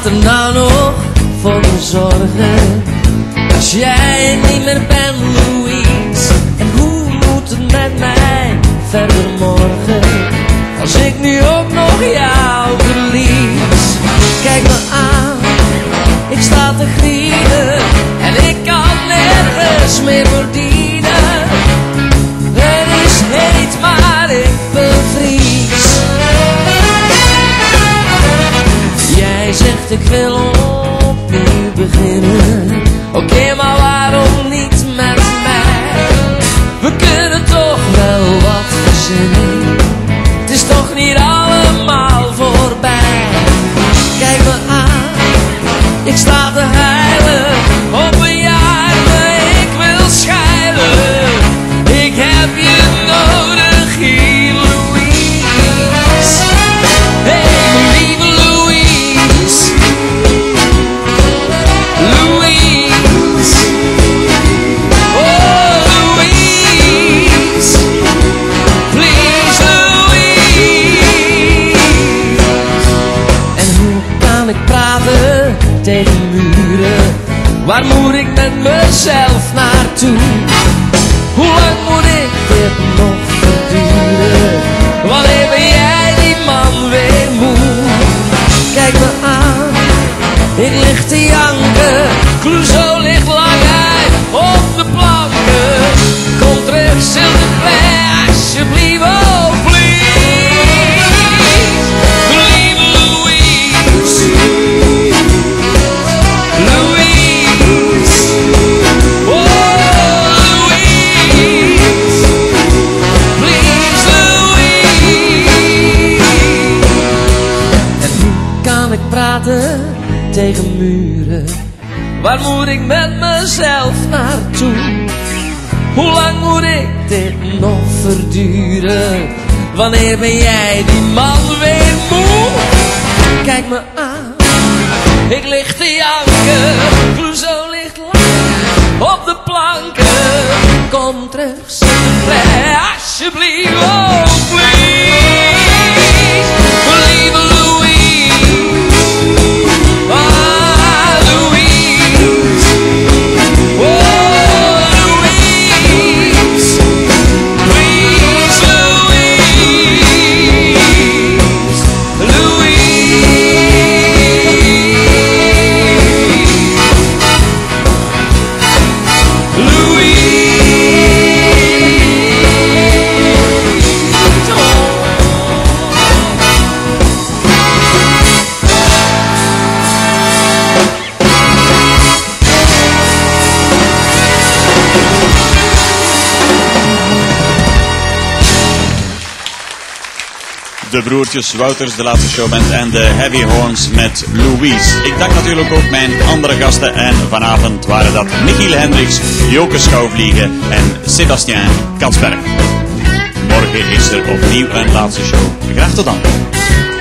er nou nog voor me zorgen als jij niet meer bent, Louise? En hoe moet het met mij verder morgen als ik nu ook nog jou verlies? Kijk me aan, ik sta te grienen en ik kan nergens meer verdienen. Het is heet, maar ik bevries. Jij zegt ik wil opnieuw beginnen. Oké, maar waarom niet met mij? We kunnen toch wel wat verzinnen. Het is toch niet allemaal voorbij. Kijk me aan, ik sta te huilen op een jaar, ik wil schijlen. Ik heb je nodig hier, Louise. Hey, lieve Louise. Louise. Oh, Louise. Please, Louise. En hoe kan ik praten tegen muren? Waar moet ik met mezelf naartoe? Hoe lang moet ik dit nog verduren? Wanneer ben jij die man weer moe? Kijk me aan, ik lig te janken. Clouseau ligt lang uit op de planken. Kom terug, s'il te plaît, alsjeblieft, oh please. Lieve Louise. Louise. Oh Louise. Please Louise. En hoe kan ik praten tegen muren? Waar moet ik met mezelf naartoe? Hoe lang moet ik dit nog verduren? Wanneer ben jij die man weer moe? Kijk me aan, ik lig te janken. Clouseau ligt lang op de planken. Kom terug, s'il te plaît, alsjeblieft, oh please. Lieve Louise. Ah, Louise. Oh, Louise. Please, Louise. De broertjes Wouters, de laatste showband, en de Heavy Horns met Louise. Ik dank natuurlijk ook mijn andere gasten en vanavond waren dat Michiel Hendricks, Joke Schouwvliegen en Sébastien Kansberg. Morgen is er opnieuw een laatste show. Graag tot dan.